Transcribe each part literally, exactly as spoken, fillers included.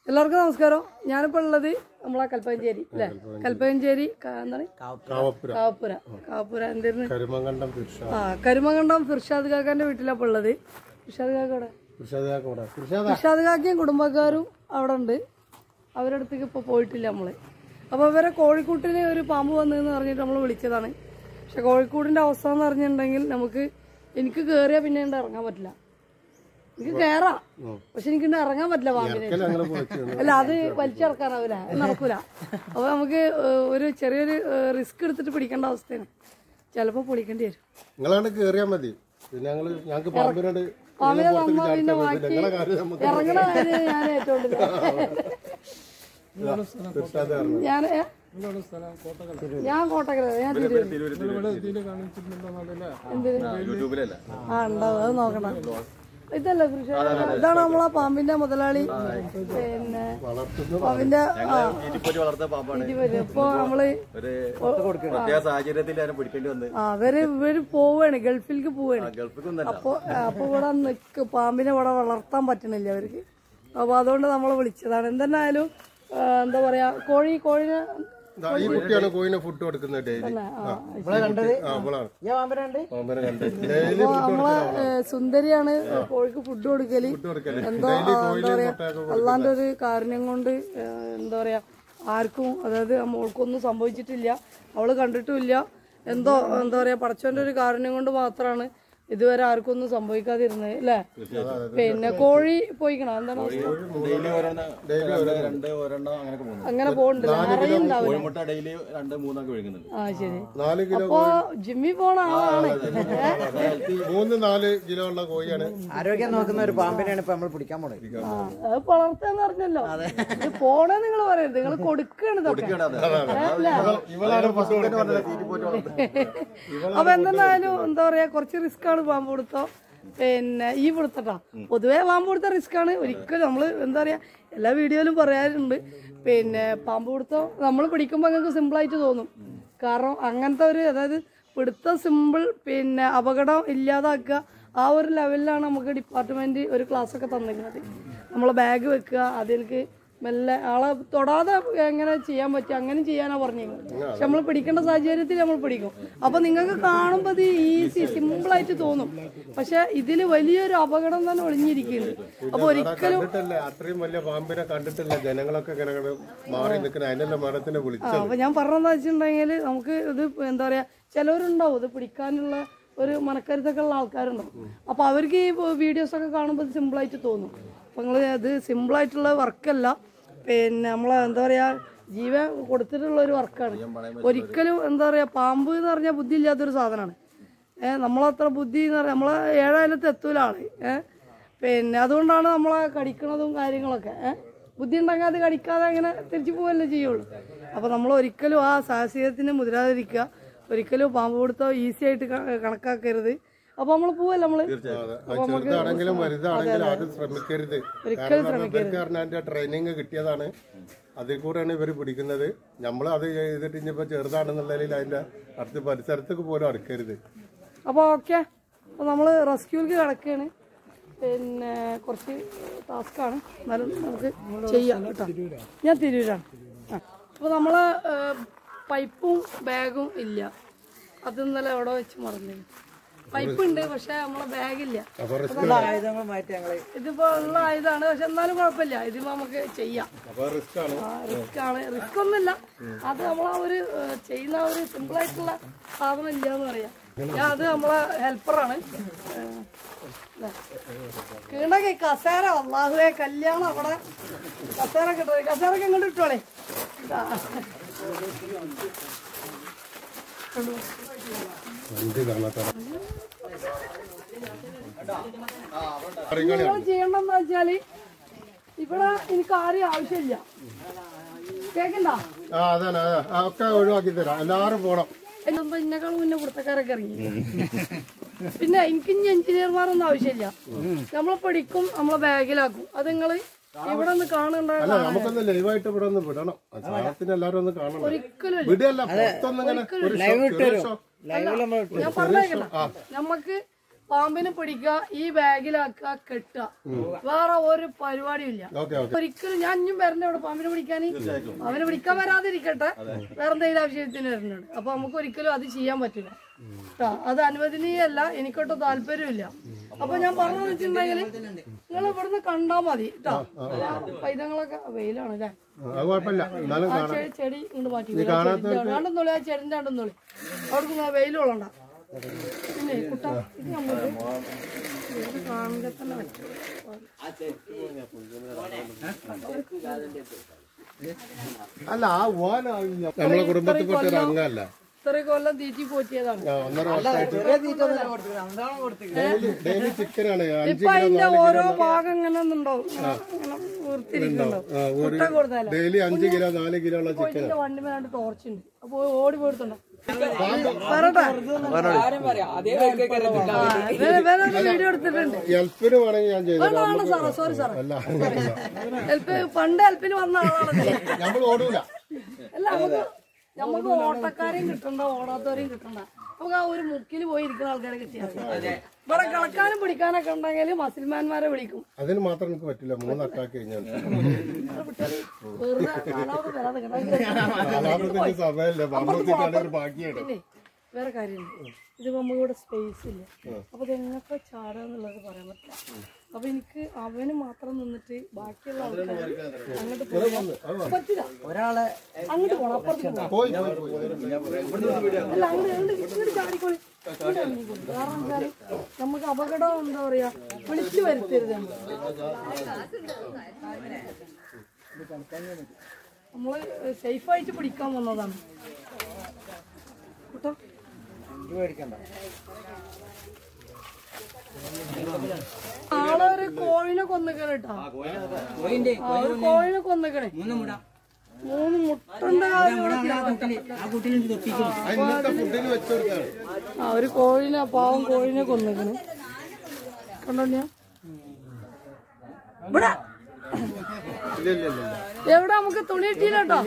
എല്ലാവർക്കും നമസ്കാരം. ഞാനിപ്പോൾ ഉള്ളത് നമ്മളെ കൽപ്പകഞ്ചേരി അല്ലെ, കൽപ്പകഞ്ചേരി എന്താണ് കാവപ്പുര കാവപ്പുര എന്തായിരുന്നു ആ കരുമകണ്ടം ഫിർഷാദ് കാക്കാന്റെ വീട്ടിലാണ് ഉള്ളത്. ഫിർഷാദ് കാക്ക ഫിർഷാദ് കാക്കയും കുടുംബക്കാരും അവിടെ ഉണ്ട്. അവരുടെ അടുത്തേക്ക് ഇപ്പൊ പോയിട്ടില്ല നമ്മള്. അപ്പൊ അവരെ കോഴിക്കോട്ടിന് ഒരു പാമ്പ് വന്നതെന്ന് പറഞ്ഞിട്ട് നമ്മൾ വിളിച്ചതാണ്. പക്ഷെ കോഴിക്കോടിന്റെ അവസ്ഥ എന്ന് പറഞ്ഞിട്ടുണ്ടെങ്കിൽ നമുക്ക് എനിക്ക് കേറിയാ പിന്നെ ഇറങ്ങാൻ പറ്റില്ല. എനിക്ക് കേറാം, പക്ഷെ എനിക്ക് ഇറങ്ങാൻ പറ്റില്ല പാമ്പിനെ. അല്ല, അത് വലിച്ചിറക്കാനാവില്ല, നടക്കൂല. അപ്പൊ നമുക്ക് ഒരു ചെറിയൊരു റിസ്ക് എടുത്തിട്ട് പിടിക്കേണ്ട അവസ്ഥയാണ്. ചിലപ്പോ പൊളിക്കേണ്ടി വരും. പാമ്പിനെ നമ്മ പിന്നെ ബാക്കി ഇറങ്ങണ കാര്യം ഞാൻ ഏറ്റവും ഞാൻ ഞാൻ കോട്ടക്കര ഞാൻ ആ ഉണ്ടാവും. അത് നോക്കണം. ഇതല്ല കൃഷി, ഇതാണ് നമ്മളെ പാമ്പിന്റെ മുതലാളി. പിന്നെ പാമ്പിന്റെ ഇപ്പൊ നമ്മള് അവര് ഇവര് പോവാണ്, ഗൾഫിലേക്ക് പോവാണ്. അപ്പൊ അപ്പൊ ഇവിടെ നിക്ക് പാമ്പിനെ ഇവിടെ വളർത്താൻ പറ്റണില്ല അവർക്ക്. അപ്പൊ അതുകൊണ്ട് നമ്മളെ വിളിച്ചതാണ്. എന്തെന്നായാലും എന്താ പറയാ, കോഴി കോഴിനെ കോഴിനെ ഫുഡ് കൊടുക്കുന്നത് നമ്മളെ സുന്ദരിയാണ് കോഴിക്ക് ഫുഡ് കൊടുക്കല്. എന്തോ എന്താ പറയാ, അള്ളാന്റെ ഒരു കാരുണ്യം കൊണ്ട് എന്താ പറയാ ആർക്കും, അതായത് മോൾക്കൊന്നും സംഭവിച്ചിട്ടില്ല, അവള് കണ്ടിട്ടുമില്ല. എന്തോ എന്താ പറയാ പടച്ചോന്റെ ഒരു കാരുണ്യം കൊണ്ട് മാത്രമാണ് ഇതുവരെ ആർക്കും ഒന്നും സംഭവിക്കാതിരുന്നത് അല്ലേ. പിന്നെ കോഴി പോയിക്കണോ എന്താണ് അങ്ങനെ പോകണ്ട്, അറിയുണ്ടാവില്ല. ആ ശരി. അപ്പൊ ജിമ്മി പോണ ആളാണ്. മൂന്ന് നാല് കിലോ ഉള്ള കോഴിയാണ്. ആരോഗ്യം നോക്കുന്ന ഒരു പാമ്പിനെയാണ് ഇപ്പൊ നമ്മൾ പിടിക്കാൻ പോണത്. അത് വളർത്താന്ന് പറഞ്ഞല്ലോ. ഇത് പോണേ നിങ്ങൾ പറയരുത്, നിങ്ങൾ കൊടുക്കാണ് ഇതൊക്കെ. അപ്പൊ എന്തെന്നായാലും എന്താ പറയാ കുറച്ച് റിസ്ക് ആണ് പാമ്പ് പിടുത്തോ. പിന്നെ ഈ പിടുത്തട്ടാ പൊതുവേ പാമ്പ് പിടുത്ത റിസ്ക് ആണ്. ഒരിക്കലും നമ്മള് എന്താ പറയാ എല്ലാ വീഡിയോയിലും പറയാറുണ്ട്. പിന്നെ പാമ്പ് പിടുത്തം നമ്മൾ പിടിക്കുമ്പോ നിങ്ങൾക്ക് സിമ്പിൾ ആയിട്ട് തോന്നും. കാരണം അങ്ങനത്തെ ഒരു, അതായത് പിടുത്തം സിമ്പിൾ, പിന്നെ അപകടം ഇല്ലാതാക്കുക, ആ ഒരു ലെവലിലാണ് നമുക്ക് ഡിപ്പാർട്ട്മെന്റ് ഒരു ക്ലാസ് ഒക്കെ തന്നിരിക്കുന്നത്. നമ്മളെ ബാഗ് വെക്കുക, അതിലേക്ക് മെല്ലെ ആളെ തൊടാതെ എങ്ങനെ ചെയ്യാൻ പറ്റും അങ്ങനെ ചെയ്യാനാ പറഞ്ഞിരിക്കുന്നത്. പക്ഷെ നമ്മൾ പിടിക്കേണ്ട സാഹചര്യത്തിൽ നമ്മൾ പിടിക്കും. അപ്പൊ നിങ്ങൾക്ക് കാണുമ്പോൾ ഇത് ഈസി സിമ്പിൾ ആയിട്ട് തോന്നും, പക്ഷെ ഇതില് വലിയൊരു അപകടം തന്നെ ഒളിഞ്ഞിരിക്കുന്നുണ്ട്. അപ്പൊ ഒരിക്കലും അത്രയും വലിയ പാമ്പിനെ കണ്ടിട്ടില്ല ജനങ്ങളൊക്കെ മാറി നിൽക്കുന്ന അതിനെല്ലാം മരത്തിനെ വിളിച്ചു. അപ്പൊ ഞാൻ പറഞ്ഞതെന്ന് വെച്ചിട്ടുണ്ടെങ്കിൽ നമുക്ക് ഇത് എന്താ പറയാ ചിലവരുണ്ടാവും ഇത് പിടിക്കാനുള്ള ഒരു മനക്കരുത്തൊക്കെ ഉള്ള ആൾക്കാരുണ്ടാവും. അപ്പൊ അവർക്ക് ഈ വീഡിയോസ് ഒക്കെ കാണുമ്പോൾ സിമ്പിൾ ആയിട്ട് തോന്നും. അപ്പൊ നിങ്ങൾ അത് സിമ്പിൾ ആയിട്ടുള്ള വർക്കല്ല, പിന്നെ നമ്മളെ എന്താ പറയാ ജീവൻ കൊടുത്തിട്ടുള്ള ഒരു വർക്കാണ്. ഒരിക്കലും എന്താ പറയാ പാമ്പ് എന്ന് പറഞ്ഞാൽ ബുദ്ധി ഇല്ലാത്തൊരു സാധനമാണ്. ഏഹ് നമ്മളത്ര ബുദ്ധി എന്ന് പറഞ്ഞാൽ നമ്മളെ ഏഴായാലത്ത് എത്തൂല ആള്. ഏഹ് പിന്നെ അതുകൊണ്ടാണ് നമ്മളെ കടിക്കണതും കാര്യങ്ങളൊക്കെ. ഏഹ് ബുദ്ധി ഉണ്ടെങ്കിൽ അത് കടിക്കാതെ അങ്ങനെ തിരിച്ചു പോവല്ലേ ചെയ്യുള്ളൂ. അപ്പൊ നമ്മൾ ഒരിക്കലും ആ സാഹസികത്തിന് മുതിരാതിരിക്കുക. ഒരിക്കലും പാമ്പ് പിടുത്തം ഈസി ആയിട്ട് കണക്കാക്കരുത്. അപ്പൊ നമ്മള് പോവല്ലേ നമ്മള് ചെറുതാണെങ്കിലും വലുതാണെങ്കിലും ആരും ശ്രമിക്കരുത്. കാരണം ട്രെയിനിങ് കിട്ടിയതാണ്, അതിൽ കൂടെയാണ് ഇവര് പിടിക്കുന്നത്. നമ്മൾ അത് ചെയ്തിട്ട് ഇനിയിപ്പോ ചെറുതാണെന്നുള്ളതിൽ അതിന്റെ അടുത്ത പരിസരത്തേക്ക് പോലും അടുക്കരുത്. അപ്പൊ ഓക്കെ, അപ്പൊ നമ്മള് റെസ്ക്യൂക്ക് കിടക്കുകയാണ്. പിന്നെ കുറച്ച് ടാസ്ക്കാണ്, എന്നാലും നമുക്ക് ചെയ്യാം കേട്ടോ. ഞാൻ തിരൂരാണ്. അപ്പൊ നമ്മള് പൈപ്പും ബാഗും ഇല്ല, അത് ഇന്നലെ എവിടെ വെച്ച് മറന്നു. പൈപ്പ് ഉണ്ട് പക്ഷെ നമ്മളെ ബാഗില്ല. ഇതിപ്പോ ഉള്ള ആയുധാണ്, പക്ഷെ എന്നാലും കുഴപ്പമില്ല, ഇതിപ്പോ നമുക്ക് ചെയ്യാം. റിസ്ക് ആണ്, റിസ്ക് ഒന്നുമില്ല. അത് നമ്മളാ ഒരു ചെയ്യുന്ന ഒരു സിമ്പിൾ ആയിട്ടുള്ള സാധനം ഇല്ല എന്ന് പറയാം. ഞാൻ അത് നമ്മളെ ഹെൽപ്പറാണ്. കീണകെ കസേര അള്ളാഹുവെ കല്യാണം അവിടെ കസേര കിട്ടും. കസേരൊക്കെ ഇങ്ങോട്ട് ഇട്ടോളെ. നിങ്ങൾ ചെയ്യണ്ടെന്ന് വെച്ചാല് ഇവിടെ എനിക്ക് ആരെയും ആവശ്യമില്ല. കേക്കണ്ട ഒഴിവാക്കി തരാം, എല്ലാരും പോണം. ഇന്നേക്കാളും മുന്നേ പുറത്തക്കാരൊക്കെ ഇറങ്ങി. പിന്നെ എനിക്ക് ഇനി എഞ്ചിനീയർമാരൊന്നും ആവശ്യമില്ല. നമ്മളെ പഠിക്കും, നമ്മളെ ബാഗിലാക്കും. അത് നിങ്ങള് ഇവിടെ ഒന്ന് കാണണ്ട. ഒരിക്കലും ഞാൻ പറഞ്ഞേക്കണ്ട. നമ്മക്ക് പാമ്പിനെ പിടിക്കുക, ഈ ബാഗിലാക്കുക, കെട്ടുക, വേറെ ഒരു പരിപാടിയും ഇല്ല. ഒരിക്കലും ഞാൻ ഇഞ്ഞും വരണ ഇവിടെ പാമ്പിനെ പിടിക്കാൻ, അവനെ പിടിക്കാൻ വരാതിരിക്കട്ടെ, വേറെ എന്തെങ്കിലും ആവശ്യത്തിന് വരുന്നുണ്ട്. അപ്പൊ നമുക്ക് ഒരിക്കലും അത് ചെയ്യാൻ പറ്റില്ല കേട്ടോ, അത് അനുവദനീയല്ല, എനിക്കൊട്ടും താല്പര്യമില്ല. അപ്പൊ ഞാൻ പറഞ്ഞു വെച്ചിട്ടുണ്ടെങ്കിൽ നിങ്ങൾ ഇവിടുന്ന് കണ്ടാ മതി കേട്ടോ. പൈതങ്ങളൊക്കെ വെയിലാണ് അല്ലേ, ചെടി ഇങ്ങോട്ട് മാറ്റി കണ്ടെന്നോളി, ആ ചെടിന്റെ കണ്ടെന്നോളി, അവിടെ വെയിൽ കൊള്ളണ്ട. പിന്നെ കുട്ട ഇത് നമുക്ക് കാണുക തന്നെ പറ്റും. അല്ല ആ നമ്മളെ കുടുംബത്തിൽപ്പെട്ട ഒരു അംഗമല്ല, ഇത്ര കൊല്ലം തീറ്റി പോറ്റിയതാണ്. ഇപ്പൊ അതിന്റെ ഓരോ ഭാഗം ഇങ്ങനെ ഉണ്ടാവും, ഇങ്ങനെ വീർത്തിരിക്കുന്നുണ്ടാവും. മുട്ട കൊടുത്താലോ ഡെയിലി അഞ്ച് കിലോ നാല് കിലോ ഉള്ള ചിക്കൻ വണ്ടി മേലാണ്ട് ടോർച്ചുണ്ട്, അപ്പൊ ഓടി പോയിട്ടുണ്ടോ പറട്ടെ വീഡിയോ എടുത്തിട്ടുണ്ട്. ഹെൽപ്പിന് വേണമെങ്കിൽ ഞാൻ ചെയ്തു. സാറേ സോറി സാറേ, ഹെൽപ്പ് പണ്ട് ഹെൽപ്പിന് വന്ന ആളാണ്. നമ്മൾ ഓടൂല. അല്ല നമുക്ക് നമുക്ക് ഓട്ടക്കാരെയും കിട്ടണ്ട, ഓടാത്തവരെയും കിട്ടണ്ട, നമുക്ക് ആ ഒരു മുക്കിൽ പോയി ഇരിക്കുന്ന ആൾക്കാരെ കിട്ടിയാൽ ഇവിടെ കളക്കാനും പിടിക്കാനൊക്കെ ഉണ്ടെങ്കിൽ മസിൽമാന്മാരെ വിളിക്കും. അതിന് മാത്രം എനിക്ക് പറ്റില്ല, മൂന്ന് അറ്റാക്ക് കഴിഞ്ഞാൽ പിന്നെ വേറെ കാര്യമുണ്ട്, ഇത് നമുക്കിവിടെ സ്പേസ് ഇല്ല, അപ്പൊ ഇതെങ്ങനത്തെ ചാടാന്നുള്ളത് പറയാൻ പറ്റില്ല. അപ്പൊ എനിക്ക് അവന് മാത്രം നിന്നിട്ട് ബാക്കിയുള്ള ആൾക്കാർ അങ്ങോട്ട് പോകാൻ പറ്റില്ല. ഒരാളെ അങ്ങോട്ട് പോകണം, അപ്പുറത്തേക്ക് പോകണം. അല്ല അങ്ങോട്ട് ഇങ്ങോട്ട് ചാടിക്കോളി, കാരണം വെച്ചാല് നമുക്ക് അപകടം എന്താ പറയാ വിളിച്ചു വരുത്തരുത്. നമ്മള് സേഫായിട്ട് പിടിക്കാൻ വന്നതാണ് കേട്ടോ. നാളെ ഒരു കോഴിനെ കൊന്നിക്കണ കേട്ടോ, ഒരു കോഴിനെ കൊന്നിക്കണേ, മൂന്ന് മുട്ടുണ്ട്. ആ ഒരു കോഴിനെ, പാവം കോഴിനെ കൊന്നിക്കണ് കണ്ടോ. ഞാൻ ഇവിടെ എവിടെ നമുക്ക് തുണി ഇട്ടില്ല കേട്ടോ.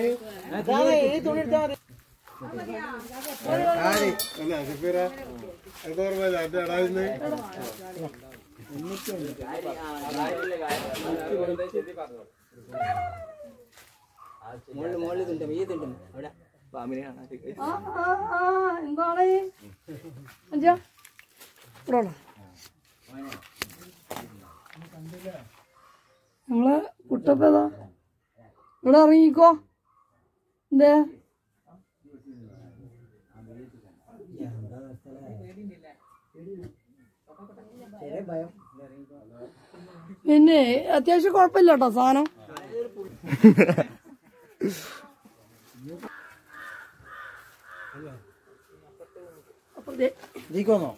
എന്താണ് അഞ്ചാ ഇവിടെ നമ്മളെ കുട്ടപ്പേതാ ഇവിടെ ഇറങ്ങിക്കോ. എന്തേ പിന്നെ അത്യാവശ്യം കുഴപ്പമില്ല കേട്ടോ സാധനം. നീക്കോന്നോ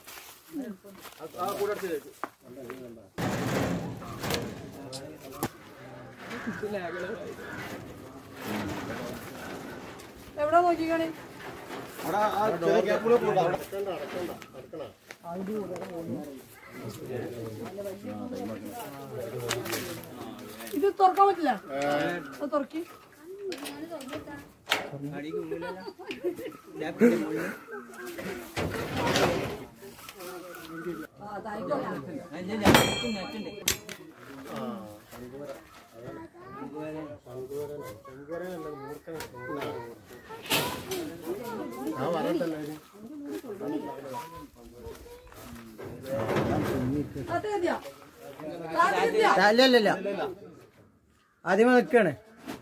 എവിടെ നോക്കിക്കാണി ഇത് തുറക്കാൻ പറ്റില്ല, അത് തുറക്കി അല്ലല്ല ആദ്യമേ നിൽക്കാണ്.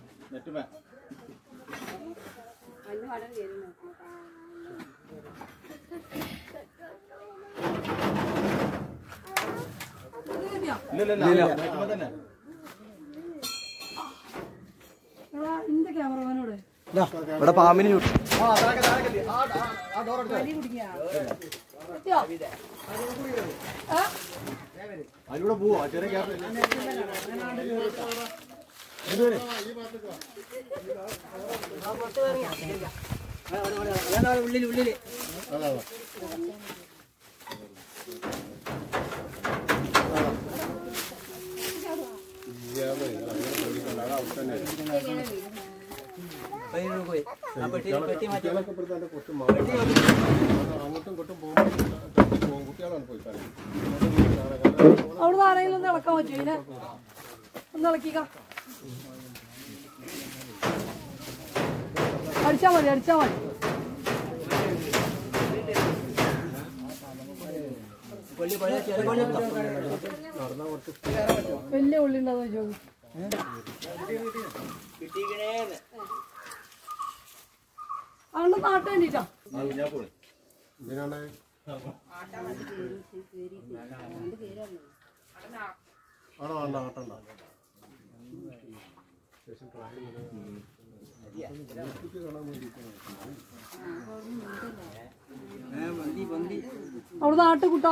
ഇന്റെ ക്യാമറമാനോട് ഇവിടെ പാമ്പിന് അതിലൂടെ പോവാ ചെറിയ ഗ്യാപ്പ് ഉള്ളിൽ ഉള്ളില് കുട്ടികളൊക്കെ ഇപ്പോഴത്തെ കുറച്ച് മാറി അങ്ങോട്ടും ഇങ്ങോട്ടും പോകുമ്പോൾ കുട്ടികളാണ് പോയി അവിടെ ആരെങ്കിലും ഒന്ന് ഇളക്കാൻ പറ്റുമോ ഇതിനെ ഒന്ന് ഇളക്കിക്ക അടിച്ചാ മതി അടിച്ചാ മതി വലിയ ഉള്ളി ഉണ്ടാവും ചോദിച്ചു അവളുടെ നാട്ട് വേണ്ടിട്ടാ ഇതിനാണ് ആണോ വേണ്ട ആട്ടണ്ട അവിടെ നാട്ട് കൂട്ടാ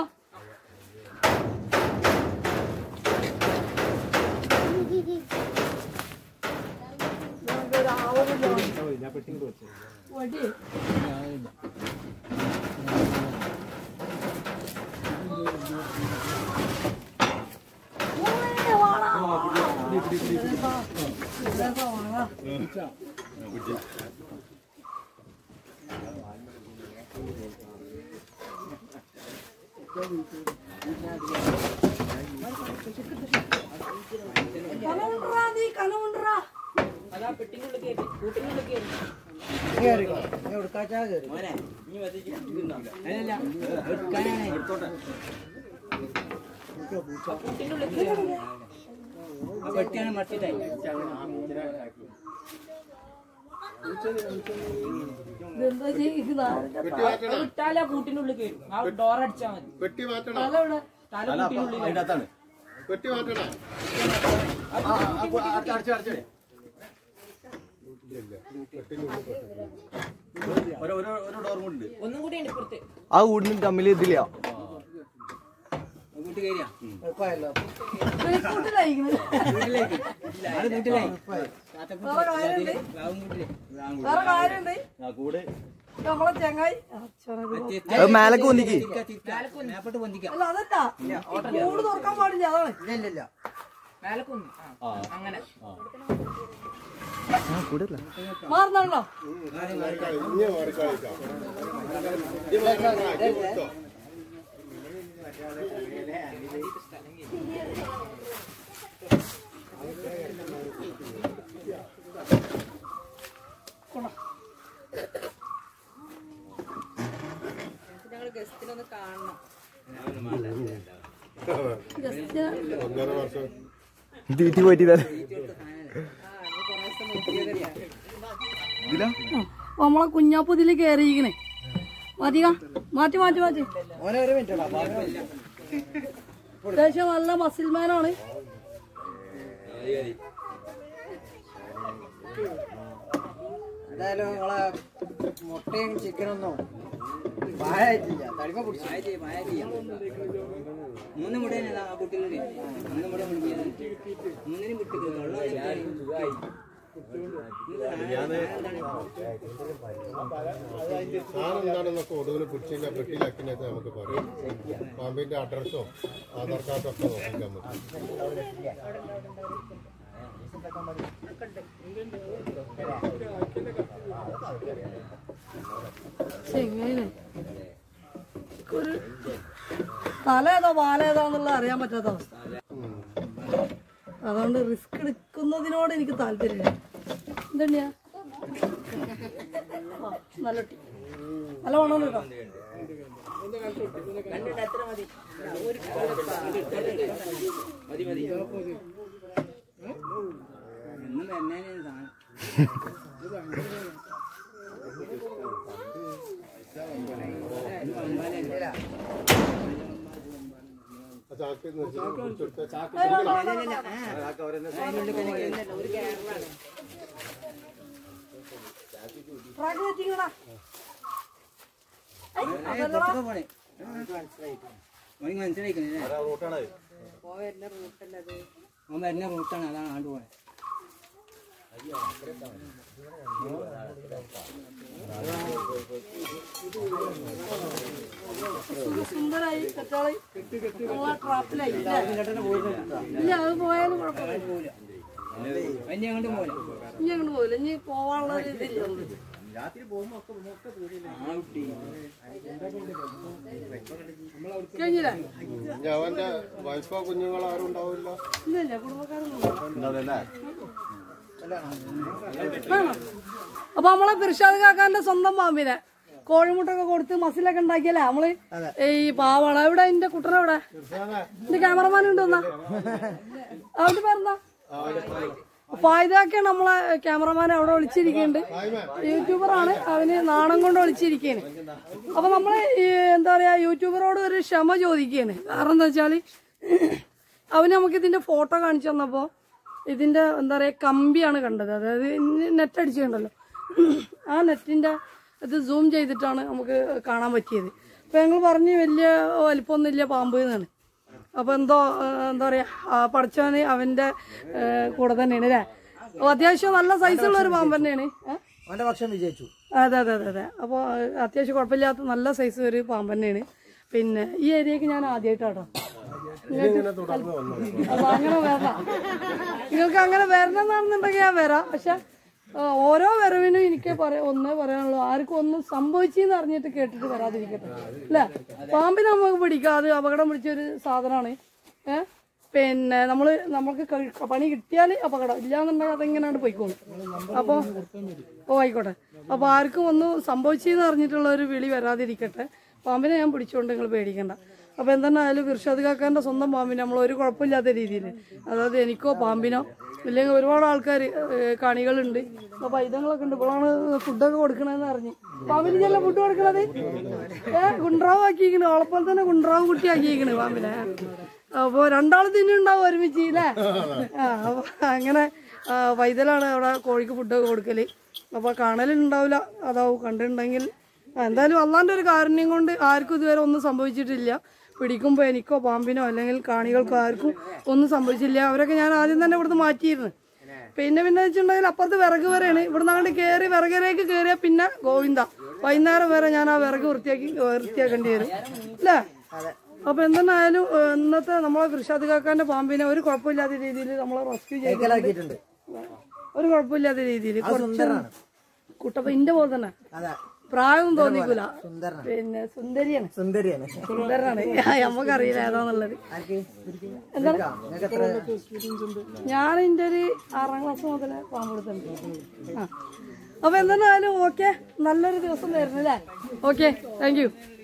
വടി കനമുണ്ടാ നീ കനമുണ്ടാ വെട്ടിയാണ് മട്ടിട്ടായി ഇതെന്താ ചെയ്യുന്നത് ഇട്ടാല കൂട്ടിനുള്ളിൽ കയറും ആ ഡോർ അടിച്ചാൽ മതി വെട്ടി മാറ്റണം തല ഇവിടെ തല കൂട്ടിനുള്ളിൽ വെട്ടി മാറ്റണം ഒന്നും കൂടി ഉണ്ട് ഇപ്പുറത്ത് ആ വീടിന് തമ്മിൽ ഇതില്ല വേറെ കാര്യണ്ട് നമ്മളെ ചങ്ങായി മേലക്ക് വന്നിക്ക് അല്ല അതല്ല കൂട് തുറക്കാൻ പാടില്ല അതാണ് മേലക്കൊന്നും അങ്ങനെ മാറുന്നുണ്ടോ ഗസ്റ്റിനൊന്ന് കാണണം ഒന്നര വർഷം തീറ്റി പോയിട്ട് നമ്മളെ കുഞ്ഞാപ്പുതില് കേറിയിരിക്കണേ മാറ്റിക്ക മാറ്റി മാറ്റി മാറ്റി അത്യാവശ്യം നല്ല മസിൽമാനാണ് എന്തായാലും നിങ്ങളെ മുട്ടയും ചിക്കനൊന്നും പാഴായിട്ടില്ല തടിമ പിടിച്ചു മൂന്ന് മുടയാണ് ആ കുട്ടികളുടെ മൂന്ന് മുട മൂന്നിനും കുട്ടികൾ സാധനന്താണെന്നൊക്കെ ഒടുവിൽ പിടിച്ചില്ല പെട്ടിയിലാക്കിനൊക്കെ നമുക്ക് പറയാം പാമ്പിന്റെ അഡ്രസ്സോ ആധാർ കാർഡോ ഒക്കെ നോക്കിക്കാൻ പറ്റും ഒരു തല ഏതാ പാല ഏതാന്നുള്ള അറിയാൻ പറ്റാത്ത അവസ്ഥ അതുകൊണ്ട് റിസ്ക് എടുക്കുന്നതിനോട് എനിക്ക് താല്പര്യമില്ല എന്തെന്നെയാ നല്ല ടീ നല്ല വേണം കേട്ടോ മനസ്സിലായിക്കുന്നേ വരുന്ന റൂട്ടാണ് അതാണ് ആണ്ട് പോണേ സുന്ദരായി കറ്റാളി ട്രാപ്പിലായി ഇല്ല അത് പോയാലും കുഴപ്പമില്ല അങ്ങോട്ട് പോകില്ല ഇനി അങ്ങോട്ട് പോകില്ല, ഇനി പോവാനുള്ള ഒരു ഇതില്ല നമുക്ക്. കഴിഞ്ഞില്ലേ? അവന്റെ വൈഫോ കുഞ്ഞുങ്ങളോ ആരും ഉണ്ടാവില്ല. ഇല്ല ഇല്ല, കുടുംബക്കാരൊന്നും. അപ്പൊ നമ്മളെ ഫിർഷാദ് കാക്കാന്റെ സ്വന്തം പാമ്പിനെ കോഴിമുട്ടൊക്കെ കൊടുത്ത് മസിലൊക്കെ ഉണ്ടാക്കിയല്ലേ നമ്മള് ഈ പാവാണ്. എവിടെ എന്റെ കുട്ടനെ എവിടെ? എന്റെ ക്യാമറമാൻ ഉണ്ടോന്നാ? അവിടെ പേരെന്താ? ഫായിദാക്കാണ് നമ്മളെ ക്യാമറമാൻ അവിടെ വിളിച്ചിരിക്കുന്നുണ്ട്. യൂട്യൂബറാണ്, അവന് നാണം കൊണ്ട് വിളിച്ചിരിക്കുകയാണ്. അപ്പൊ നമ്മള് എന്താ പറയാ യൂട്യൂബറോട് ഒരു ക്ഷമ ചോദിക്കുകയാണ്. കാരണം എന്താ വെച്ചാല് അവന് നമുക്ക് ഇതിന്റെ ഫോട്ടോ കാണിച്ചു തന്നപ്പോ ഇതിന്റെ എന്താ പറയാ കമ്പിയാണ് കണ്ടത്. അതായത് നെറ്റ് അടിച്ചിട്ടുണ്ടല്ലോ, ആ നെറ്റിന്റെ ഇത് സൂം ചെയ്തിട്ടാണ് നമുക്ക് കാണാൻ പറ്റിയത്. അപ്പൊ ഞങ്ങൾ പറഞ്ഞ് വലിയ വലിപ്പമൊന്നുമില്ല പാമ്പ് എന്നാണ്. അപ്പൊ എന്തോ എന്താ പറയാ പഠിച്ചവന് അവന്റെ കൂടെ തന്നെയാണ് അല്ലേ. അപ്പൊ അത്യാവശ്യം നല്ല സൈസുള്ള ഒരു പാമ്പ് തന്നെയാണ്. വിജയിച്ചു. അതെ അതെ അതെ അതെ. അപ്പോൾ അത്യാവശ്യം കുഴപ്പമില്ലാത്ത നല്ല സൈസ് ഒരു പാമ്പ് തന്നെയാണ്. പിന്നെ ഈ ഏരിയക്ക് ഞാൻ ആദ്യമായിട്ടാട്ടോ. അപ്പൊ അങ്ങനെ വരണം, നിങ്ങൾക്ക് അങ്ങനെ വരണം എന്നാണെന്നുണ്ടെങ്കിൽ ഞാൻ വരാം. പക്ഷെ ഓരോ വരവിനും എനിക്ക് പറയാ ഒന്നേ പറയാനുള്ളൂ, ആർക്കും ഒന്നും സംഭവിച്ചെന്ന് അറിഞ്ഞിട്ട് കേട്ടിട്ട് വരാതിരിക്കട്ടെ അല്ലേ. പാമ്പിനെ നമുക്ക് പിടിക്കാം, അത് അപകടം പിടിച്ചൊരു സാധനമാണ്. ഏഹ് പിന്നെ നമ്മള് നമുക്ക് പണി കിട്ടിയാൽ അപകടം, ഇല്ലാന്നുണ്ടെങ്കിൽ അതെങ്ങനെയാണ് പോയിക്കോളും. അപ്പോൾ ഓ ആയിക്കോട്ടെ. അപ്പോൾ ആർക്കും ഒന്നും സംഭവിച്ചെന്ന് അറിഞ്ഞിട്ടുള്ള ഒരു വിളി വരാതിരിക്കട്ടെ. പാമ്പിനെ ഞാൻ പിടിച്ചുകൊണ്ട് നിങ്ങൾ പേടിക്കണ്ട. അപ്പോൾ എന്തെന്നായാലും ഫിർഷാദ് കാക്കാൻ്റെ സ്വന്തം പാമ്പിനെ നമ്മൾ ഒരു കുഴപ്പമില്ലാത്ത രീതിയിൽ, അതായത് എനിക്കോ പാമ്പിനോ ഇല്ലെങ്കിൽ ഒരുപാട് ആൾക്കാർ കാണികളുണ്ട്. അപ്പോൾ പൈതങ്ങളൊക്കെ ഉണ്ട്. ഇപ്പോഴാണ് ഫുഡൊക്കെ കൊടുക്കണമെന്ന് അറിഞ്ഞ്. പാമ്പിന് ചെല്ലാം ഫുഡ് കൊടുക്കണത് ഏഹ് ഗുണ്ട്രാവ് ആക്കിയിരിക്കണ്, ഓളപ്പോൾ തന്നെ ഗുണ്ട്രാവ് കുട്ടി ആക്കിയിരിക്കണ് പാമ്പിനെ. അപ്പോൾ രണ്ടാൾ തിന്നുണ്ടാവും ഒരുമിച്ച് അല്ലേ. ആ അപ്പോൾ അങ്ങനെ പൈതലാണ് അവിടെ കോഴിക്ക് ഫുഡൊക്കെ കൊടുക്കൽ. അപ്പോൾ കാണലുണ്ടാവില്ല, അതാവും. കണ്ടിട്ടുണ്ടെങ്കിൽ എന്തായാലും അള്ളാൻ്റെ ഒരു കാരുണ്യം കൊണ്ട് ആർക്കും ഇതുവരെ ഒന്നും സംഭവിച്ചിട്ടില്ല. പിടിക്കുമ്പോൾ എനിക്കോ പാമ്പിനോ അല്ലെങ്കിൽ കാണികൾക്കോ ആർക്കും ഒന്നും സംഭവിച്ചില്ല. അവരൊക്കെ ഞാൻ ആദ്യം തന്നെ ഇവിടുന്ന് മാറ്റിയിരുന്നു. പിന്നെ പിന്നെ വെച്ചിട്ടുണ്ടെങ്കിൽ അപ്പുറത്ത് വിറക് വരെയാണ്. ഇവിടുന്ന് അങ്ങോട്ട് കയറി വിറകരേക്ക് കയറിയാൽ പിന്നെ ഗോവിന്ദ വൈകുന്നേരം വരെ ഞാൻ ആ വിറക് വൃത്തിയാക്കി വൃത്തിയാക്കേണ്ടി വരും അല്ലേ. അപ്പൊ എന്തെന്നായാലും ഇന്നത്തെ നമ്മളെ ഫിർഷാദ് കാക്കാന്റെ പാമ്പിനെ ഒരു കുഴപ്പമില്ലാത്ത രീതിയിൽ നമ്മളെ റെസ്ക്യൂ ചെയ്തിട്ടുണ്ട്. ഒരു കുഴപ്പമില്ലാത്ത രീതിയിൽ കുറച്ച് കുട്ടപ്പ ഇന്റെ പോലെ തന്നെ പ്രായം തോന്നിക്കൂല. പിന്നെ സുന്ദരിയാണ്, സുന്ദരിയാണ് സുന്ദരനാണ്. നമ്മക്കറിയില്ല ഏതാന്നുള്ളത്. എന്താണ് ഞാൻ എന്റെ ഒരു ആറാം ക്ലാസ് മുതലേ പാമ്പ് കൊടുത്തിട്ടുണ്ട്. ആ അപ്പൊ എന്തായാലും ഓക്കെ, നല്ലൊരു ദിവസം തരുന്നു അല്ലേ. Okay, thank U.